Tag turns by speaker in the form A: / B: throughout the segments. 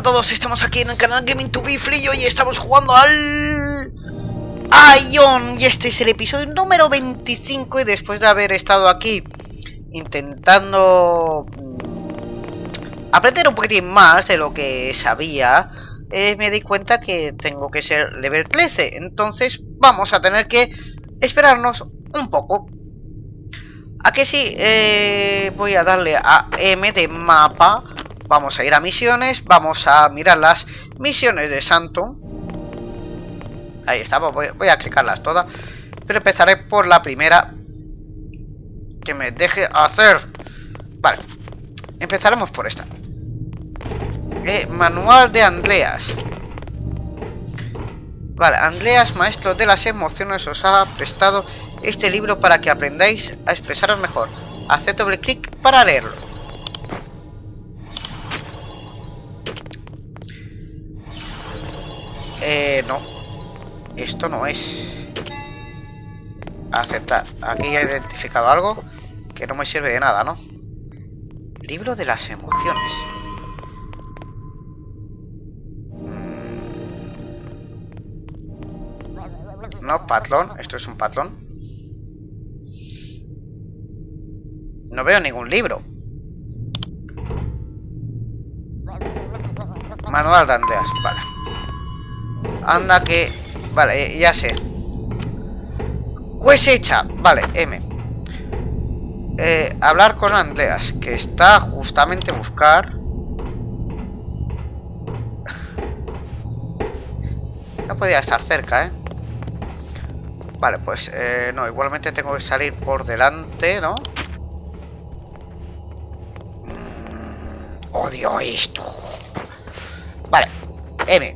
A: a todos, estamos aquí en el canal Gaming to Be Free y hoy estamos jugando al Aion y este es el episodio número 25 y después de haber estado aquí intentando aprender un poquitín más de lo que sabía, me di cuenta que tengo que ser level 13, entonces vamos a tener que esperarnos un poco. ¿A que sí? Voy a darle a M de mapa. Vamos a ir a misiones. Vamos a mirar las misiones de Santo. Ahí está, voy a clicarlas todas. Pero empezaré por la primera que me deje hacer. Vale, empezaremos por esta. Manual de Andreas. Vale, Andreas, maestro de las emociones, os ha prestado este libro para que aprendáis a expresaros mejor. Haced doble clic para leerlo. No. Esto no es. Aceptar. Aquí ya he identificado algo que no me sirve de nada, ¿no? Libro de las emociones. No, patrón. Esto es un patrón. No veo ningún libro. Manual de Andreas, vale. Anda que... Vale, ya sé. Cosecha, vale, M. Hablar con Andreas, que está justamente buscar... No podía estar cerca, ¿eh? Vale, pues no, igualmente tengo que salir por delante, ¿no? Odio esto. Vale, M.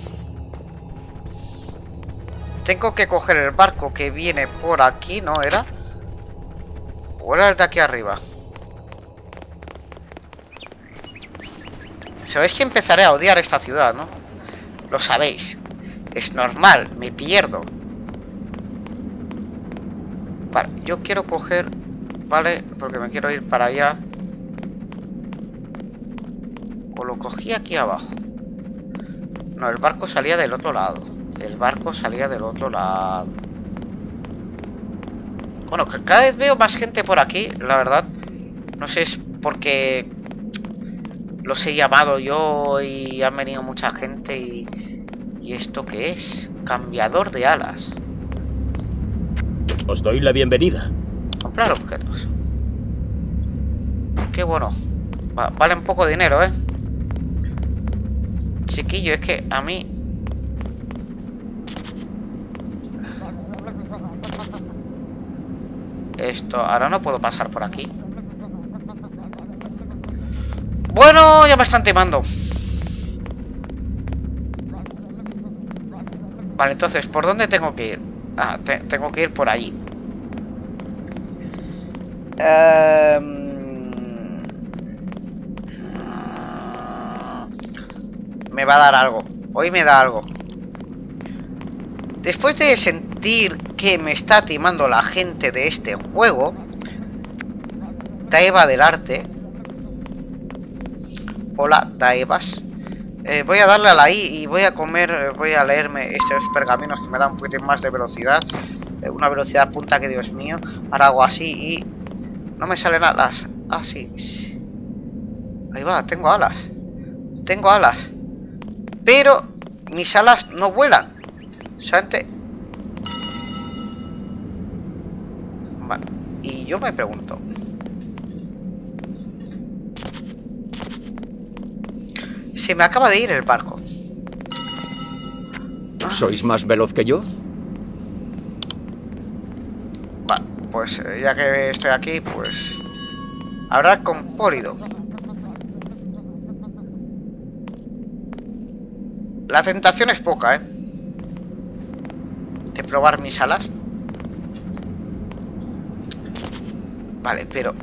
A: Tengo que coger el barco que viene por aquí, ¿no era? ¿O era el de aquí arriba? Sabéis que empezaré a odiar esta ciudad, ¿no? Lo sabéis. Es normal, me pierdo. Vale, yo quiero coger... Vale, porque me quiero ir para allá. O lo cogí aquí abajo. No, el barco salía del otro lado. El barco salía del otro lado. Bueno, que cada vez veo más gente por aquí, la verdad. No sé, es porque los he llamado yo y han venido mucha gente ¿Y esto qué es? Cambiador de alas.
B: Os doy la bienvenida.
A: Comprar objetos. Qué bueno. Vale un poco de dinero, ¿eh? Chiquillo, es que a mí... Esto, ahora no puedo pasar por aquí. Bueno, ya me están timando. Vale, entonces, ¿por dónde tengo que ir? Ah, tengo que ir por allí. Me va a dar algo. Hoy me da algo. Después de sentir que me está timando la gente de este juego, Daeva del Arte. Hola, Daevas. Voy a darle a la I y voy a comer, voy a leerme estos pergaminos que me dan un poquito más de velocidad. Una velocidad punta que Dios mío. Ahora hago así y no me salen alas. Ah, sí. Ahí va, tengo alas. Tengo alas. Pero mis alas no vuelan. Solamente... Vale. Y yo me pregunto... Se me acaba de ir el barco.
B: ¿Sois más veloz que yo?
A: Vale, pues ya que estoy aquí, pues... Hablar con Pólido. La tentación es poca, ¿eh? De probar mis alas. Vale, pero...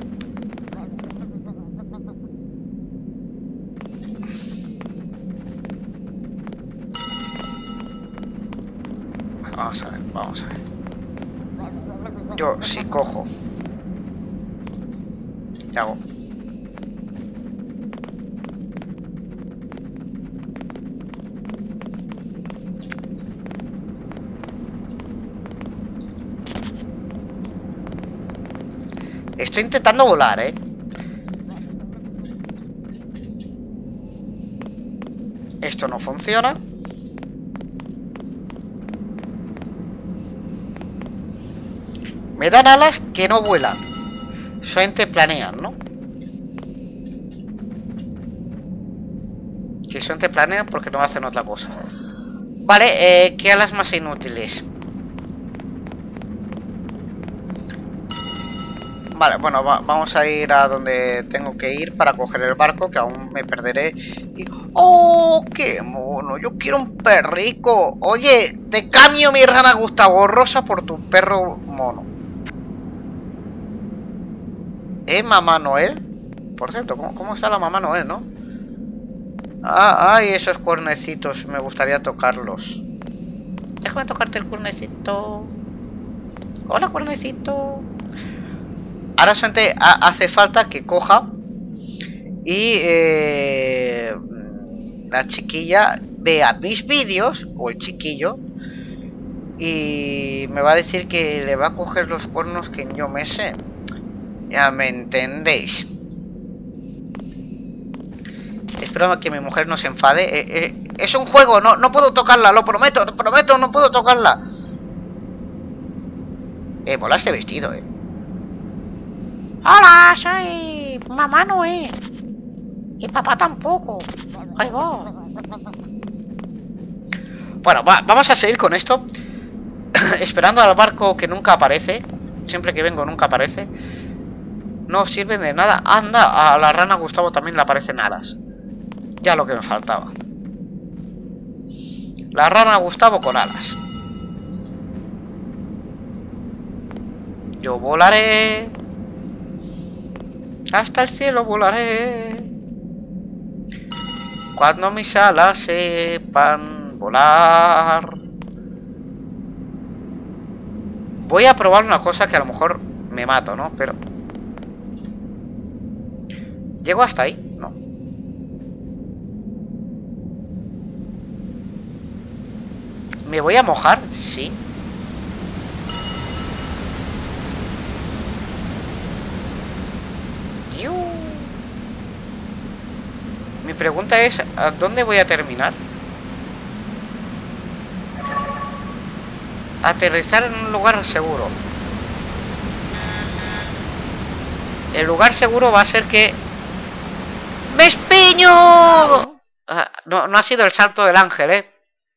A: Vamos a ver, vamos a ver. Yo si cojo... ¿Qué hago? Estoy intentando volar, ¿eh? Esto no funciona. Me dan alas que no vuelan. Solamente planean, ¿no? Si solamente planean, porque no hacen otra cosa. Vale, ¿qué alas más inútiles? Vale, bueno, vamos a ir a donde tengo que ir para coger el barco, que aún me perderé. Y... ¡oh, qué mono! Yo quiero un perrico. Oye, te cambio mi rana Gustavo Rosa por tu perro mono. Mamá Noel. Por cierto, ¿cómo está la Mamá Noel, no? Ah, ay, esos cuernecitos, me gustaría tocarlos. Déjame tocarte el cuernecito. Hola, cuernecito. Ahora solamente hace falta que coja y la chiquilla vea mis vídeos, o el chiquillo, y me va a decir que le va a coger los cuernos que yo me sé. Ya me entendéis. Espero a que mi mujer no se enfade. Es un juego, no puedo tocarla, lo prometo, no puedo tocarla. Mola este vestido, Hola, soy Mamá Noé. Y papá tampoco. Ahí va. Bueno, vamos a seguir con esto. Esperando al barco que nunca aparece. Siempre que vengo nunca aparece. No sirve de nada. Anda, a la rana Gustavo también le aparecen alas. Ya lo que me faltaba. La rana Gustavo con alas. Yo volaré. Hasta el cielo volaré. Cuando mis alas sepan volar. Voy a probar una cosa que a lo mejor me mato, ¿no? Pero... ¿llego hasta ahí? No. ¿Me voy a mojar? Sí. Mi pregunta es, ¿a dónde voy a terminar? Aterrizar en un lugar seguro. El lugar seguro va a ser que... ¡me espiño! No ha sido el salto del ángel,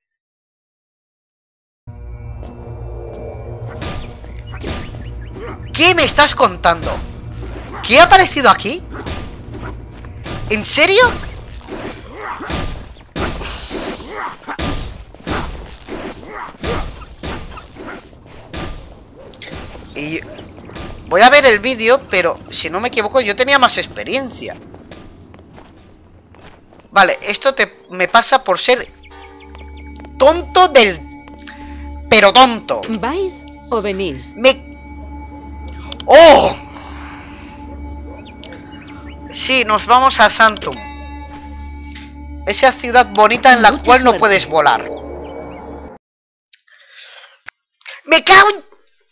A: ¿Qué me estás contando? ¿Qué ha aparecido aquí? ¿En serio? Y voy a ver el vídeo, pero si no me equivoco yo tenía más experiencia. Vale, esto me pasa por ser tonto del... pero tonto.
C: ¿Vais o venís?
A: ¡oh! Sí, nos vamos a Santum. Esa ciudad bonita en la cual no puedes volar. ¡Me cago en...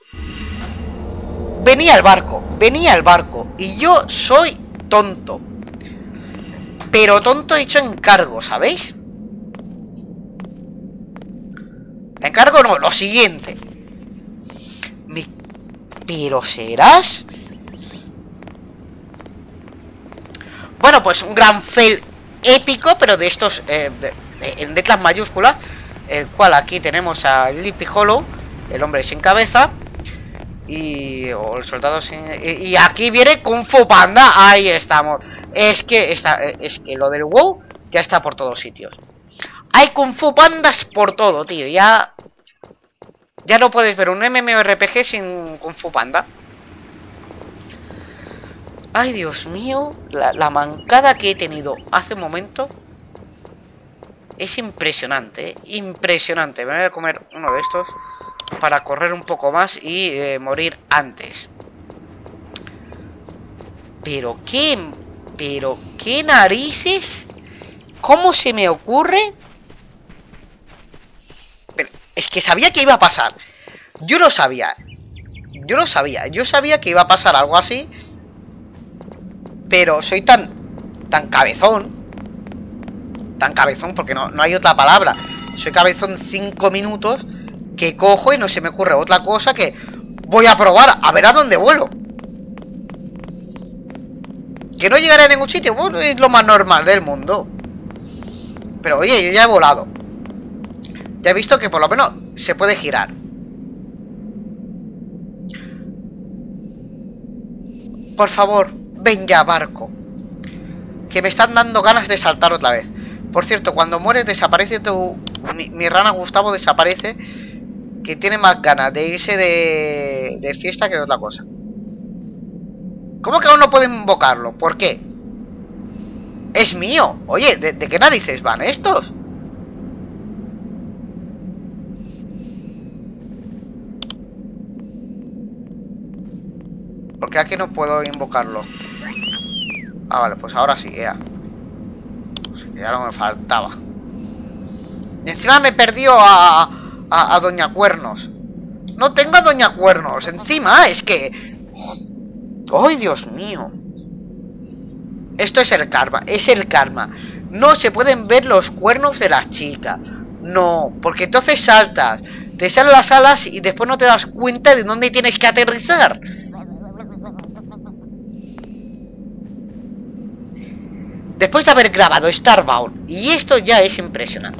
A: venía el barco y yo soy tonto, pero tonto hecho encargo, ¿sabéis? Encargo no, lo siguiente. ¿Pero serás? Bueno, pues un gran fail épico, pero de estos en letras mayúsculas, el cual aquí tenemos a Sleepy Hollow, el hombre sin cabeza. O el soldado sin... y aquí viene Kung Fu Panda. Ahí estamos. Es que lo del WoW ya está por todos sitios. Hay Kung Fu Pandas por todo, tío. Ya no puedes ver un MMORPG sin Kung Fu Panda. Ay, Dios mío, la mancada que he tenido hace un momento es impresionante, impresionante. Me voy a comer uno de estos para correr un poco más y morir antes. Pero qué narices, ¿cómo se me ocurre? Pero es que sabía que iba a pasar. Yo sabía que iba a pasar algo así. Pero soy tan cabezón. Tan cabezón, porque no hay otra palabra. Soy cabezón 5 minutos que cojo y no se me ocurre otra cosa que voy a probar a ver a dónde vuelo. Que no llegaré a ningún sitio, bueno, es lo más normal del mundo. Pero oye, yo ya he volado. Ya he visto que por lo menos se puede girar. Por favor, ven ya, barco. Que me están dando ganas de saltar otra vez. Por cierto, cuando mueres desaparece tu... Mi rana Gustavo desaparece. Que tiene más ganas de irse de fiesta que de otra cosa. ¿Cómo que aún no puedo invocarlo? ¿Por qué? Es mío. Oye, ¿de qué narices van estos? ¿Por qué aquí no puedo invocarlo? Ah, vale, pues ahora sí, ya. Pues ya no me faltaba. Y encima me perdió a Doña Cuernos. No tengo a Doña Cuernos. Encima, es que... ¡Ay, Dios mío! Esto es el karma, es el karma. No se pueden ver los cuernos de la chica. No, porque entonces saltas, te salen las alas y después no te das cuenta de dónde tienes que aterrizar. Después de haber grabado Starbound, y esto ya es impresionante.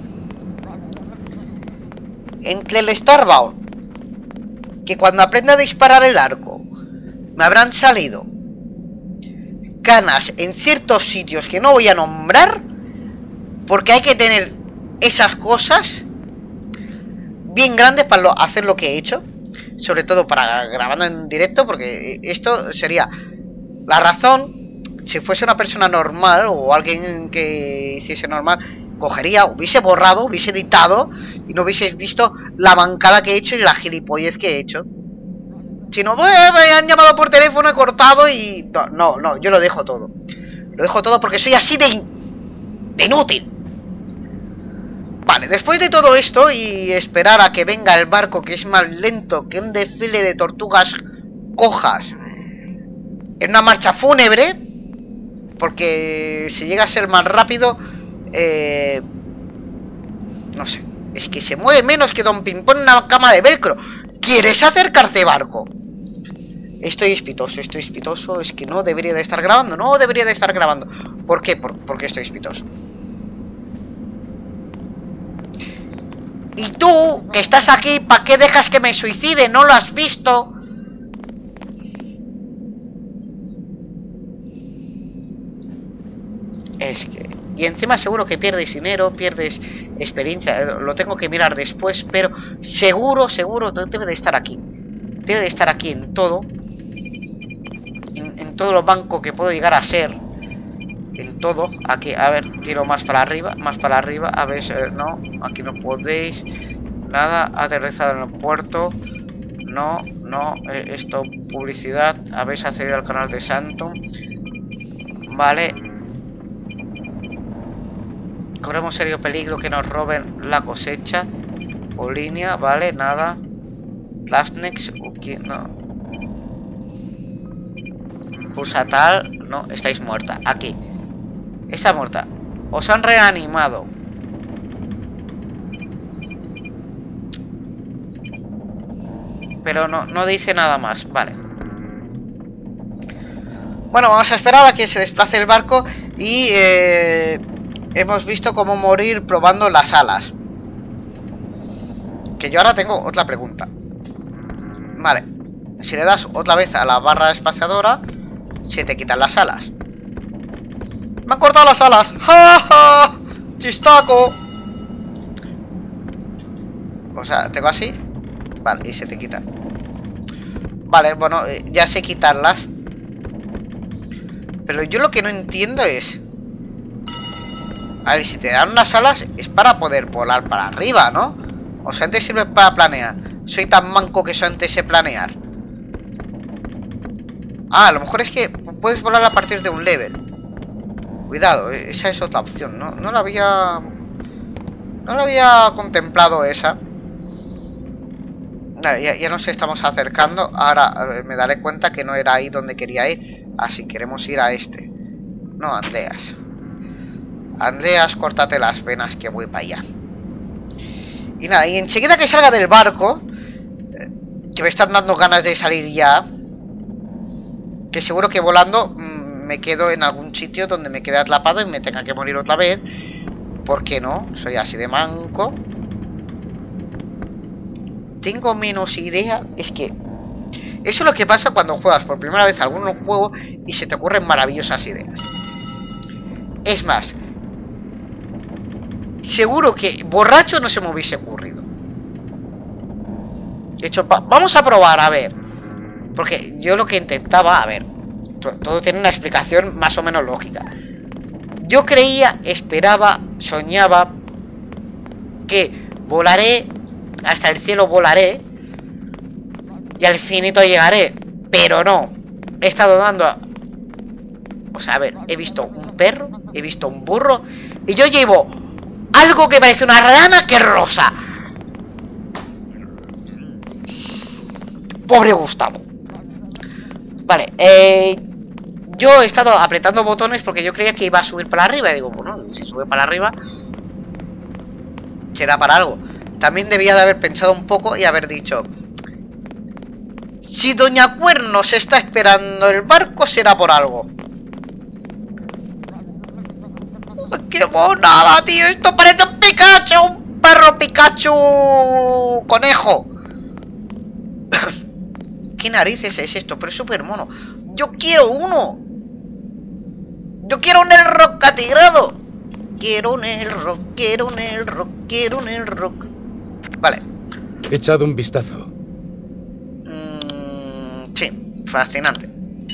A: Entre el Starbound, que cuando aprenda a disparar el arco, me habrán salido canas en ciertos sitios que no voy a nombrar, porque hay que tener esas cosas bien grandes para hacer lo que he hecho, sobre todo para grabando en directo, porque esto sería la razón. Si fuese una persona normal o alguien que hiciese normal, cogería, hubiese borrado, hubiese editado y no hubieseis visto la mancada que he hecho y la gilipollez que he hecho. Si no, me han llamado por teléfono, he cortado y... No, yo lo dejo todo. Lo dejo todo porque soy así de inútil. Vale, después de todo esto y esperar a que venga el barco, que es más lento que un desfile de tortugas cojas en una marcha fúnebre, porque si llega a ser más rápido, no sé, es que se mueve menos que Don Pimpón en una cama de velcro. ¿Quieres acercarte, barco? Estoy espitoso, es que no debería de estar grabando, ¿Por qué? Porque estoy espitoso. Y tú, que estás aquí, ¿para qué dejas que me suicide? ¿No lo has visto? Es que... Y encima seguro que pierdes dinero, pierdes experiencia. Lo tengo que mirar después, pero seguro, debe de estar aquí. Debe de estar aquí en todo. En todo lo banco que puedo llegar a ser. En todo. Aquí, a ver, tiro más para arriba. A ver, no, aquí no podéis. Nada, aterrizado en el puerto. No, esto, publicidad. Habéis accedido al canal de Santo. Vale. Corremos serio peligro que nos roben la cosecha. Polinia, vale, nada. Plasnex, no. Pulsatal, no, estáis muerta. Aquí. Está muerta. Os han reanimado. Pero no dice nada más, vale. Bueno, vamos a esperar a que se desplace el barco y hemos visto cómo morir probando las alas. Que yo ahora tengo otra pregunta. Vale, si le das otra vez a la barra espaciadora, se te quitan las alas. ¡Me han cortado las alas! ¡Ja, ja! ¡Chistaco! O sea, tengo así. Vale, y se te quitan. Vale, bueno, ya sé quitarlas. Pero yo lo que no entiendo es... A ver, si te dan unas alas es para poder volar para arriba, ¿no? O sea, antes sirve para planear. Soy tan manco que solamente sé planear. Ah, a lo mejor es que puedes volar a partir de un level. Cuidado, esa es otra opción. No la había contemplado esa. Ya nos estamos acercando. Ahora me daré cuenta que no era ahí donde quería ir. Así queremos ir a este. No, Andreas. Andreas, córtate las venas que voy para allá. Y nada, y enseguida que salga del barco, que me están dando ganas de salir ya, que seguro que volando me quedo en algún sitio donde me quede atrapado y me tenga que morir otra vez. ¿Por qué no? Soy así de manco. Tengo menos idea. Es que eso es lo que pasa cuando juegas por primera vez algún juego y se te ocurren maravillosas ideas. Es más, seguro que borracho no se me hubiese ocurrido. De hecho, vamos a probar, a ver. Porque yo lo que intentaba, a ver, todo tiene una explicación más o menos lógica. Yo creía, esperaba, soñaba que volaré, hasta el cielo volaré y al infinito llegaré. Pero no, he estado dando o sea, a ver, he visto un perro, he visto un burro y yo llevo algo que parece una rana que es rosa. Pobre Gustavo. Vale, yo he estado apretando botones porque yo creía que iba a subir para arriba. Y digo, bueno, si sube para arriba será para algo. También debía de haber pensado un poco y haber dicho, si Doña Cuernos está esperando el barco será por algo. No quiero nada, tío. Esto parece un Pikachu, un perro Pikachu conejo. ¿Qué narices es esto? Pero es súper mono. Yo quiero uno. Yo quiero un Elrock atigrado. Quiero un Elrock, quiero un Elrock, quiero un Elrock. Vale.
D: He echado un vistazo.
A: Sí, fascinante.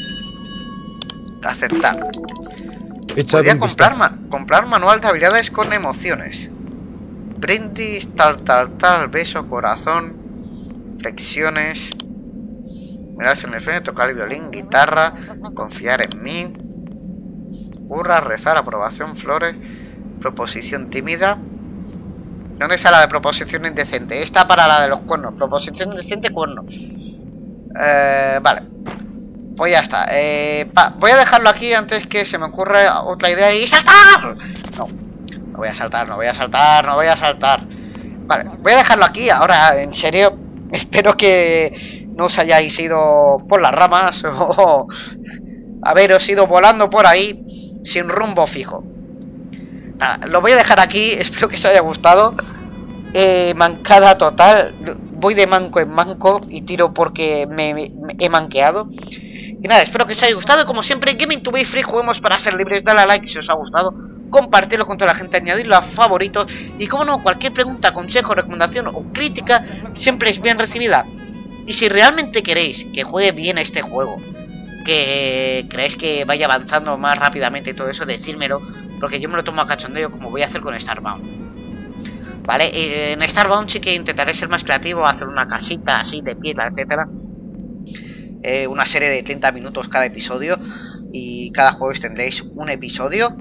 A: Aceptar.
D: He echado
A: Podría
D: un vistazo.
A: comprar manual de habilidades con emociones. Brindis, tal, beso, corazón, flexiones. Mirarse en el frente, tocar el violín, guitarra, confiar en mí. Hurra, rezar, aprobación, flores, proposición tímida. ¿Dónde está la de proposición indecente? Esta para la de los cuernos. Proposición indecente, cuernos. Vale. Pues ya está. Voy a dejarlo aquí antes que se me ocurra otra idea y ¡saltar! No, no voy a saltar, no voy a saltar, no voy a saltar. Vale, voy a dejarlo aquí. Ahora, en serio, espero que no os hayáis ido por las ramas o haberos ido volando por ahí sin rumbo fijo. Nada, lo voy a dejar aquí. Espero que os haya gustado. Mancada total. Voy de manco en manco y tiro porque me he manqueado. Y nada, espero que os haya gustado. Como siempre, Gaming to be Free, juguemos para ser libres. Dale a like si os ha gustado, compartirlo con toda la gente, añadirlo a favoritos. Y como no, cualquier pregunta, consejo, recomendación o crítica siempre es bien recibida. Y si realmente queréis que juegue bien este juego, que creéis que vaya avanzando más rápidamente y todo eso, decírmelo, porque yo me lo tomo a cachondeo, como voy a hacer con Starbound. Vale, en Starbound sí que intentaré ser más creativo, hacer una casita así de piedra, etcétera. Una serie de 30 minutos cada episodio, y cada jueves tendréis un episodio.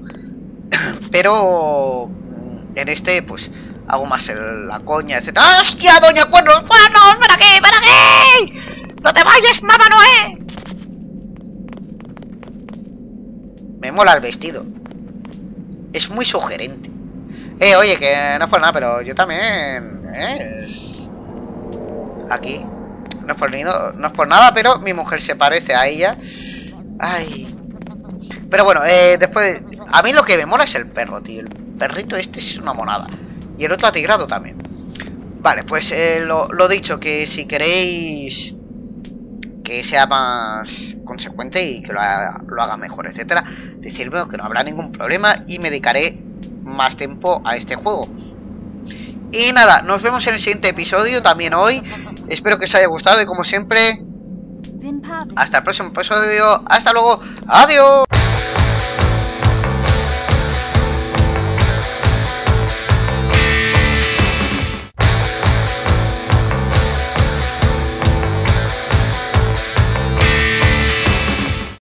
A: Pero en este pues hago más la coña, etcétera. ¡Hostia, Doña Cuernos! ¡Cuernos! ¡Ven aquí! ¡Ven aquí! ¡No te vayas, mamá Noé! Me mola el vestido. Es muy sugerente. Oye, que no es por nada, pero yo también... Aquí. No es por nada, pero mi mujer se parece a ella. Ay. Pero bueno, después... A mí lo que me mola es el perro, tío. El perrito este es una monada. Y el otro atigrado también. Vale, pues lo dicho, que si queréis que sea más consecuente y que lo haga mejor, etcétera, decirme que no habrá ningún problema y me dedicaré más tiempo a este juego. Y nada, nos vemos en el siguiente episodio, también hoy. Espero que os haya gustado y como siempre, hasta el próximo episodio. Hasta luego, adiós.